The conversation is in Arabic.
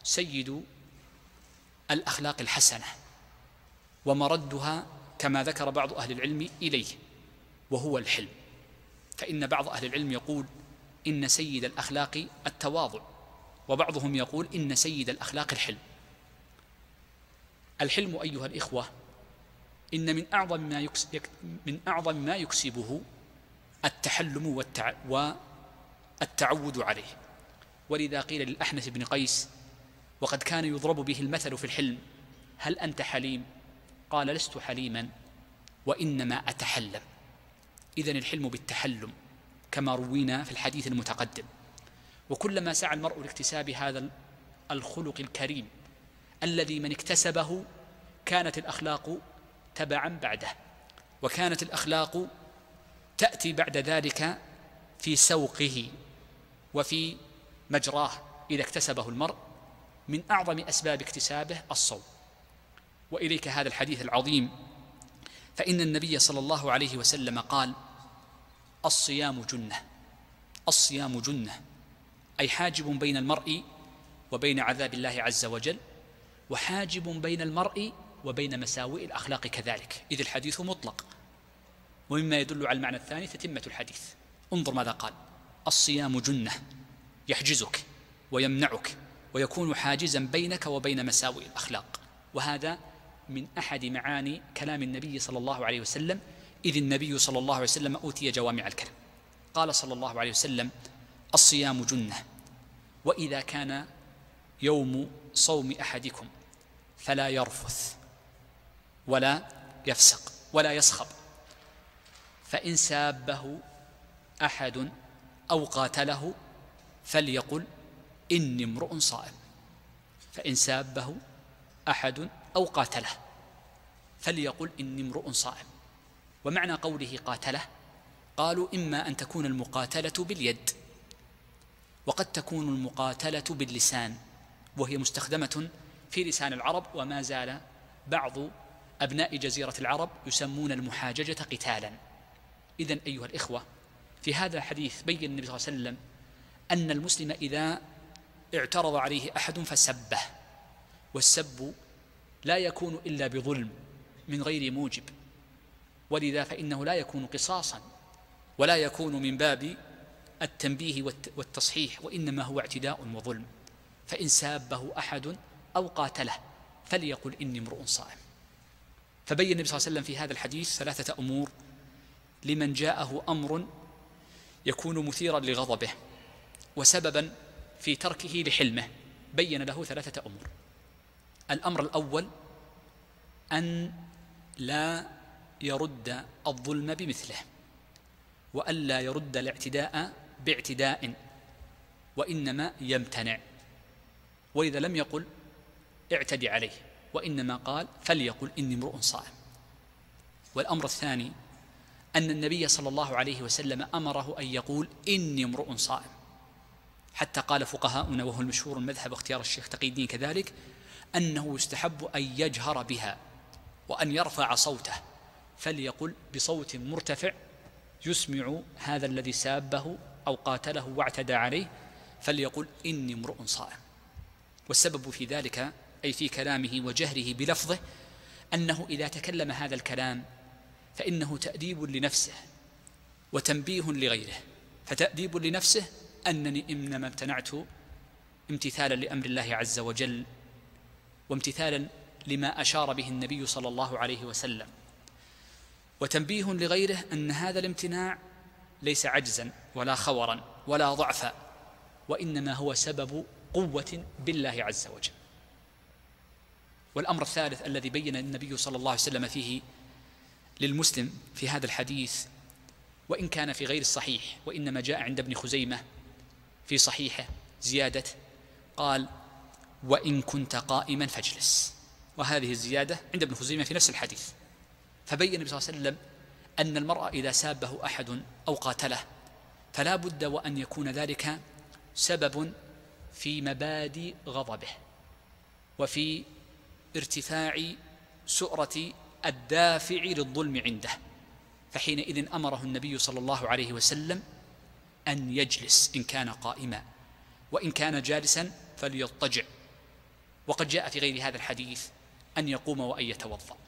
سيد الأخلاق الحسنة ومردها كما ذكر بعض أهل العلم إليه، وهو الحلم. فإن بعض أهل العلم يقول إن سيد الأخلاق التواضع، وبعضهم يقول إن سيد الأخلاق الحلم. الحلم أيها الإخوة إن من أعظم ما يكسبه التحلم والتعود عليه. ولذا قيل للأحنف بن قيس وقد كان يضرب به المثل في الحلم: هل أنت حليم؟ قال: لست حليما وإنما أتحلم. إذن الحلم بالتحلم كما روينا في الحديث المتقدم. وكلما سعى المرء لاكتساب هذا الخلق الكريم الذي من اكتسبه كانت الأخلاق تبعا بعده، وكانت الأخلاق تأتي بعد ذلك في سوقه وفي مجراه إذا اكتسبه المرء. من أعظم أسباب اكتسابه الصوم. وإليك هذا الحديث العظيم، فإن النبي صلى الله عليه وسلم قال: الصيام جنة. الصيام جنة أي حاجب بين المرء وبين عذاب الله عز وجل، وحاجب بين المرء وبين مساوئ الأخلاق كذلك، إذ الحديث مطلق. ومما يدل على المعنى الثاني تتمة الحديث. انظر ماذا قال: الصيام جنة، يحجزك ويمنعك ويكون حاجزا بينك وبين مساوئ الأخلاق. وهذا من أحد معاني كلام النبي صلى الله عليه وسلم، إذ النبي صلى الله عليه وسلم أوتي جوامع الكلم. قال صلى الله عليه وسلم: الصيام جنة، وإذا كان يوم صوم أحدكم فلا يرفث ولا يفسق ولا يسخب، فإن سابه أحد أو قاتله فليقل: إني امرؤ صائم. فإن سابه أحد أو قاتله فليقل: إني امرؤ صائم. ومعنى قوله قاتله قالوا: إما أن تكون المقاتلة باليد، وقد تكون المقاتلة باللسان، وهي مستخدمة في لسان العرب، وما زال بعض أبناء جزيرة العرب يسمون المحاججة قتالا. إذن أيها الإخوة، في هذا الحديث بين النبي صلى الله عليه وسلم أن المسلم إذا اعترض عليه أحد فسبه، والسب لا يكون إلا بظلم من غير موجب، ولذا فإنه لا يكون قصاصا ولا يكون من باب التنبيه والتصحيح، وإنما هو اعتداء وظلم. فإن سابه أحد أو قاتله فليقل: إني امرؤ صائم. فبين النبي صلى الله عليه وسلم في هذا الحديث ثلاثة أمور لمن جاءه أمر يكون مثيرا لغضبه وسببا في تركه لحلمه. بين له ثلاثة أمور. الأمر الأول أن لا يرد الظلم بمثله، وألا يرد الاعتداء باعتداء، وإنما يمتنع. وإذا لم يقل اعتدي عليه، وإنما قال فليقل: إني امرؤ صائم. والأمر الثاني أن النبي صلى الله عليه وسلم أمره أن يقول: إني امرؤ صائم، حتى قال فقهاؤنا، وهو المشهور المذهب واختيار الشيخ تقي الدين كذلك، أنه يستحب أن يجهر بها وأن يرفع صوته، فليقل بصوت مرتفع يسمع هذا الذي سابه أو قاتله واعتدى عليه، فليقل: إني امرؤ صائم. والسبب في ذلك أي في كلامه وجهره بلفظه أنه إذا تكلم هذا الكلام فإنه تأديب لنفسه وتنبيه لغيره. فتأديب لنفسه أنني إنما امتنعت امتثالا لأمر الله عز وجل وامتثالا لما أشار به النبي صلى الله عليه وسلم، وتنبيه لغيره أن هذا الامتناع ليس عجزا ولا خورا ولا ضعفا، وإنما هو سبب قوة بالله عز وجل. والأمر الثالث الذي بين النبي صلى الله عليه وسلم فيه للمسلم في هذا الحديث، وإن كان في غير الصحيح وإنما جاء عند ابن خزيمة في صحيحه زيادة، قال: وإن كنت قائما فاجلس. وهذه الزيادة عند ابن خزيمة في نفس الحديث. فبين النبي صلى الله عليه وسلم أن المرء إذا سابه أحد أو قاتله فلا بد وأن يكون ذلك سبب في مبادئ غضبه وفي ارتفاع سؤرة الدافع للظلم عنده، فحينئذ أمره النبي صلى الله عليه وسلم أن يجلس إن كان قائما، وإن كان جالسا فليضطجع، وقد جاء في غير هذا الحديث أن يقوم وأن يتوضأ.